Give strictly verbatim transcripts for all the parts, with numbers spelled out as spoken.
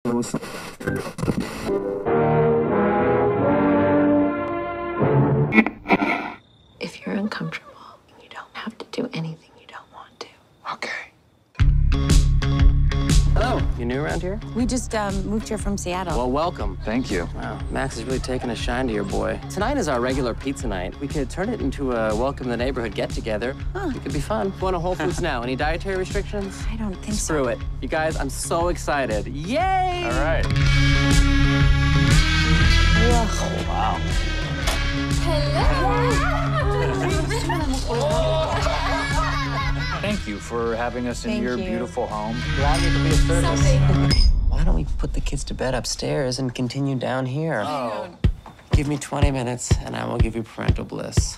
If you're uncomfortable, you don't have to do anything you don't want to. Okay. Hello, you new around here? We just um, moved here from Seattle. Well, welcome. Thank you. Wow, Max is really taking a shine to your boy. Tonight is our regular pizza night. We could turn it into a welcome the neighborhood get-together. Huh. It could be fun. Going to Whole Foods now. Any dietary restrictions? I don't think Screw so. it. You guys, I'm so excited. Yay! All right. Whoa. Oh, wow. Thank you for having us in Thank your you. beautiful home. Glad we could be of service. Why don't we put the kids to bed upstairs and continue down here? Oh. Give me twenty minutes, and I will give you parental bliss.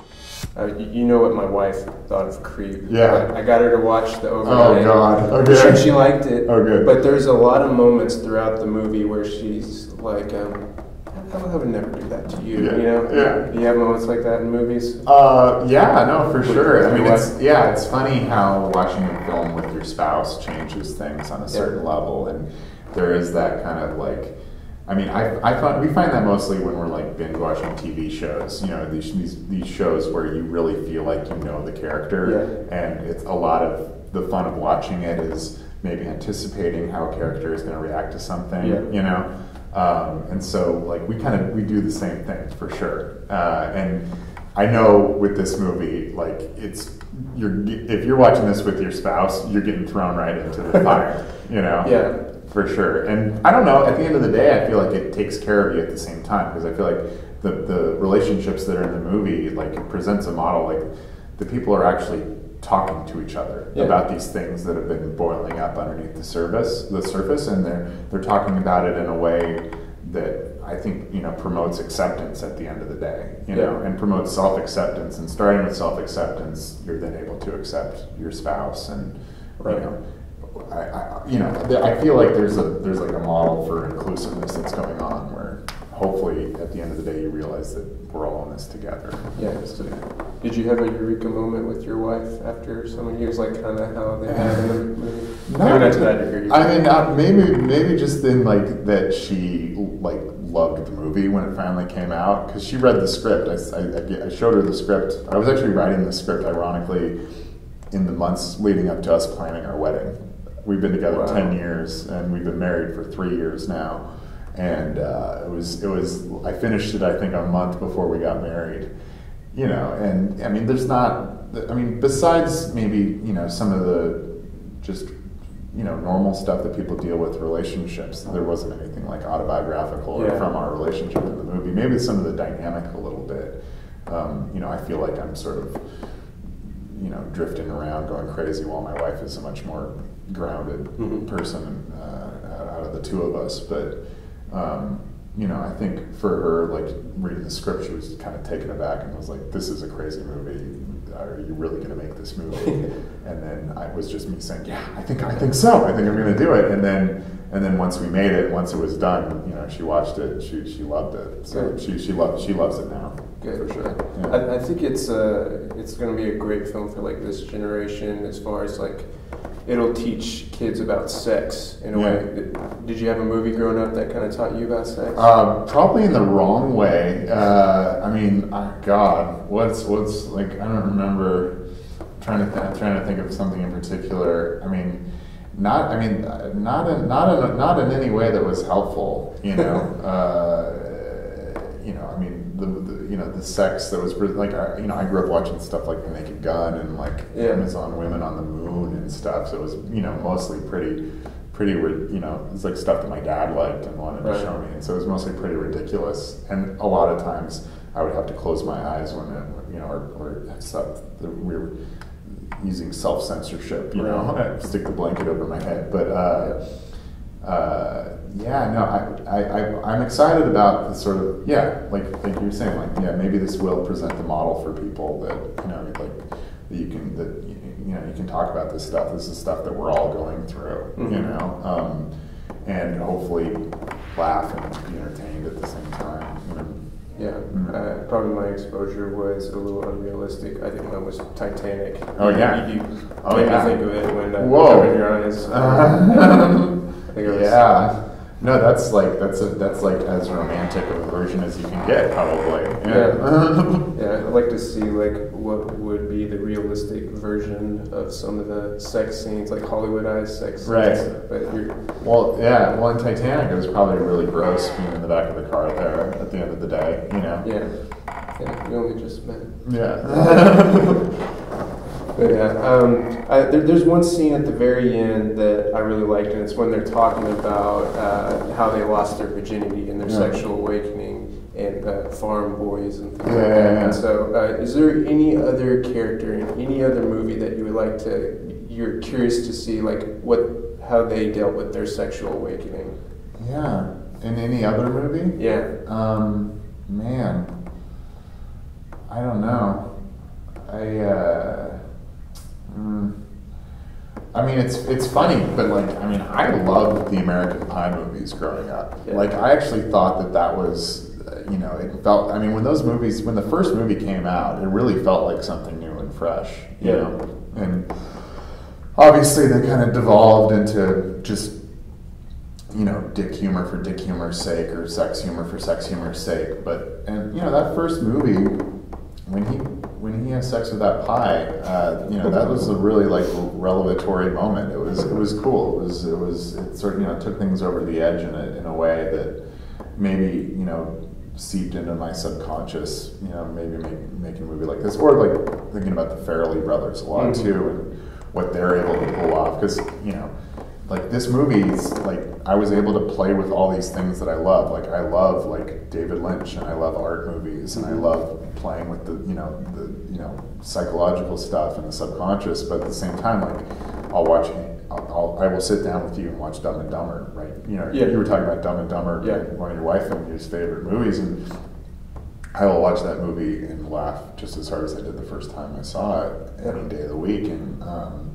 Uh, you, you know what my wife thought of Creep. Yeah. I, I got her to watch the Oh, overnight. God. Okay. She, she liked it. Oh, good. But there's a lot of moments throughout the movie where she's like, um, I would never do that to you, Yeah. you know? Yeah. Do you have moments like that in movies? Uh, yeah, no, for sure. I mean, What? it's, yeah, it's funny how watching a film with your spouse changes things on a certain Yeah. level, and there is that kind of like, I mean, I, I find, we find that mostly when we're like binge watching T V shows, you know, these, these, these shows where you really feel like you know the character, Yeah. and it's a lot of the fun of watching it is maybe anticipating how a character is going to react to something, Yeah. you know? Um, and so, like, we kind of, we do the same thing, for sure. Uh, and I know with this movie, like, it's, you're, if you're watching this with your spouse, you're getting thrown right into the fire, you know? Yeah. For sure. And I don't know, at the end of the day, I feel like it takes care of you at the same time, because I feel like the, the relationships that are in the movie, like, it presents a model, like, the people are actually talking to each other Yeah. about these things that have been boiling up underneath the surface, the surface, and they're they're talking about it in a way that I think, you know, promotes acceptance at the end of the day, you know, Yeah. and promotes self-acceptance. And starting with self-acceptance, you're then able to accept your spouse, and Right. you know, I, I you know, th- I feel like there's a there's like a model for inclusiveness that's going on where hopefully at the end of the day you realize that we're all in this together. Yeah. So, did you have a eureka moment with your wife after so many years, like kind of how they had in the movie? No, Maybe not to that degree. I mean, uh, maybe maybe just in like that she like loved the movie when it finally came out, because she read the script. I, I, I showed her the script. I was actually writing the script, ironically, in the months leading up to us planning our wedding. We've been together Wow. ten years, and we've been married for three years now. And uh, it was it was I finished it I think a month before we got married. You know, and I mean, there's not. I mean, besides maybe, you know, some of the just, you know, normal stuff that people deal with relationships, there wasn't anything like autobiographical or Yeah. from our relationship in the movie. Maybe some of the dynamic a little bit. Um, you know, I feel like I'm sort of, you know, drifting around going crazy while my wife is a much more grounded Mhm. person uh, out of the two of us. But um, you know, I think for her, like, reading the script, she was kind of taken aback and was like, this is a crazy movie. Are you really going to make this movie? And then I was just me saying, yeah, I think I think so. I think I'm going to do it. And then and then once we made it, once it was done, you know, she watched it. She she loved it. So Good. she she loves she loves it now. Good. For sure. Yeah. I, I think it's uh, it's going to be a great film for like this generation, as far as like it'll teach kids about sex in a Yeah. way. Did you have a movie growing up that kind of taught you about sex? Uh, probably in the wrong way. Uh, I mean, uh, God, what's what's like? I don't remember. I'm trying to th- I'm trying to think of something in particular. I mean, not. I mean, uh, not in not in not in any way that was helpful. You know. uh, you know. I mean, the, the you know the sex that was pre- like. I, you know, I grew up watching stuff like The Naked Gun and like Yeah. Amazon Women on the Moon and stuff. So it was, you know, mostly pretty. pretty, you know, it's like stuff that my dad liked and wanted Right. to show me, and so it was mostly pretty ridiculous. And a lot of times, I would have to close my eyes when, it, you know, or, or stuff that we were using self censorship, you know, stick the blanket over my head. But uh, uh, yeah, no, I, I, I, I'm excited about the sort of yeah, like like you were saying, like yeah, maybe this will present the model for people that, you know, like that you can that. You know, you can talk about this stuff. This is stuff that we're all going through, Mm-hmm. you know, um, and hopefully laugh and be entertained at the same time. You know? Yeah, Mm-hmm. uh, probably my exposure was a little unrealistic. I think mine was Titanic. Oh, yeah. You, you Oh, made yeah. me think of it when uh, Whoa. Covered Your Eyes. I think it was, Yeah. No, that's like that's a, that's like as romantic of a version as you can get, probably. Yeah. Yeah. Yeah, I'd like to see like what would be the realistic version of some of the sex scenes, like Hollywoodized sex scenes. Right. But you're Well, yeah. Well, in Titanic, it was probably really gross being in the back of the car there at the end of the day. You know. yeah, yeah. We only just met. Yeah. But yeah, um, I, there, there's one scene at the very end that I really liked, and it's when they're talking about uh, how they lost their virginity and their Yeah. sexual awakening, and uh, farm boys and things Yeah, like that. yeah, yeah. And so, uh, is there any other character in any other movie that you would like to? You're curious to see, like what, how they dealt with their sexual awakening. Yeah. In any other movie? Yeah. Um, man, I don't know. I. Uh, Mm. I mean, it's it's funny, but like, I mean, I loved the American Pie movies growing up. Yeah. Like, I actually thought that that was, uh, you know, it felt. I mean, when those movies, when the first movie came out, it really felt like something new and fresh. You Yeah. know, and obviously they kind of devolved into just, you know, dick humor for dick humor's sake, or sex humor for sex humor's sake. But and you know, that first movie, when he. When he has sex with that pie, uh, you know, that was a really like revelatory moment. It was it was cool. It was it was it sort of, you know, took things over the edge in a in a way that maybe, you know, seeped into my subconscious. You know, maybe make, making a movie like this, or like thinking about the Farrelly brothers a lot too, and what they're able to pull off. Because, you know, like this movie is like, I was able to play with all these things that I love. Like I love like David Lynch, and I love art movies, and I love playing with the, you know, the, you know, psychological stuff and the subconscious. But at the same time, like I'll watch, I'll, I'll I will sit down with you and watch Dumb and Dumber, right? You know, Yeah. you were talking about Dumb and Dumber, Yeah. one of your wife and your favorite movies, and I will watch that movie and laugh just as hard as I did the first time I saw it, any day of the week. And um,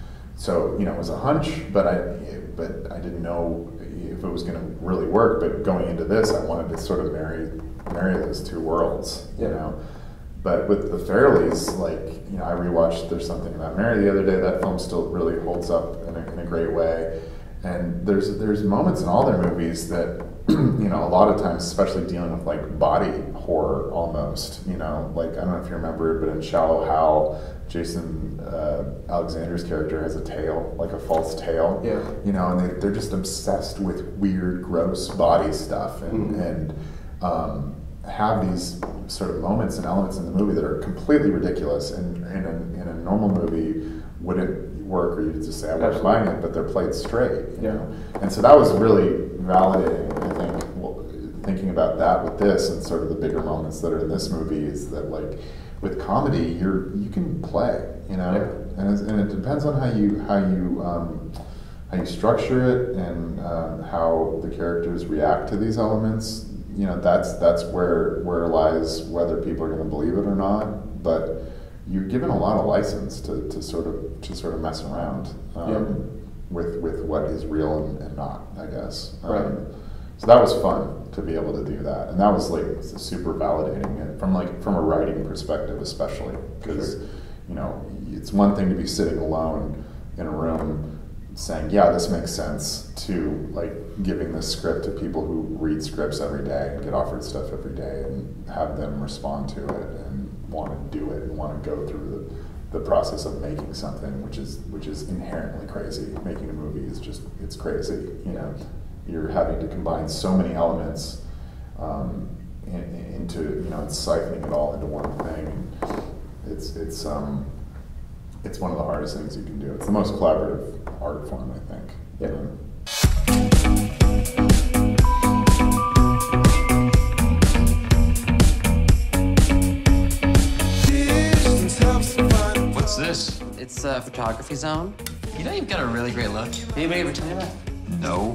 so, you know, it was a hunch, but I, but I didn't know if it was going to really work. But going into this, I wanted to sort of marry, marry those two worlds, you Yeah. know. But with the Farrellys, like, you know, I rewatched There's Something About Mary the other day. That film still really holds up in a, in a great way. And there's there's moments in all their movies that, you know, a lot of times, especially dealing with like body horror almost, you know, like, I don't know if you remember, but in Shallow Hal, Jason uh, Alexander's character has a tail, like a false tail. Yeah. You know, and they, they're just obsessed with weird, gross body stuff, and, Mm-hmm. and um, have these sort of moments and elements in the movie that are completely ridiculous, and in a, in a normal movie wouldn't work, or you'd just say, I wasn't buying it, but they're played straight, you Yeah. know? And so that was really validating, I think, well, thinking about that with this, and sort of the bigger moments that are in this movie, is that, like, with comedy, you're you can play, you know, Yeah. and, it's, and it depends on how you how you um, how you structure it, and um, how the characters react to these elements. You know, that's that's where where lies whether people are going to believe it or not. But you're given a lot of license to, to sort of to sort of mess around um, Yeah. with with what is real and, and not, I guess. Um, Right. So that was fun to be able to do that, and that was like super validating, and from like from a writing perspective, especially because Sure. you know, it's one thing to be sitting alone in a room saying, yeah, this makes sense, to like giving this script to people who read scripts every day and get offered stuff every day, and have them respond to it and want to do it and want to go through the, the process of making something, which is which is inherently crazy. Making a movie is just, it's crazy, you know. You're having to combine so many elements um, in, in, into, you know, it's siphoning it all into one thing. And it's it's um it's one of the hardest things you can do. It's the most collaborative art form, I think. Yeah. You know? What's this? It's a photography zone. You know you've got a really great look. Anybody ever tell you that? No.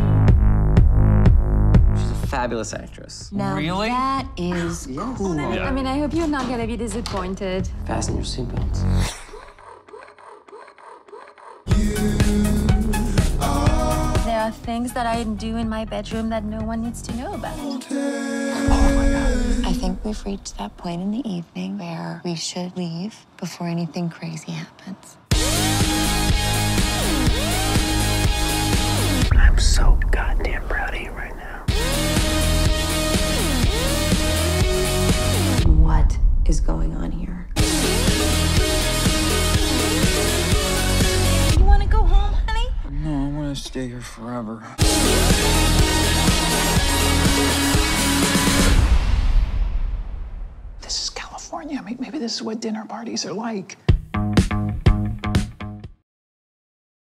She's a fabulous actress. Now Really? that is cool. Yeah. I mean, I hope you're not gonna be disappointed. Fasten your seatbelts. There are things that I do in my bedroom that no one needs to know about. I think we've reached that point in the evening where we should leave before anything crazy happens. I'm so goddamn proud. is going on here? You want to go home, honey? No, I want to stay here forever. This is California. Maybe this is what dinner parties are like.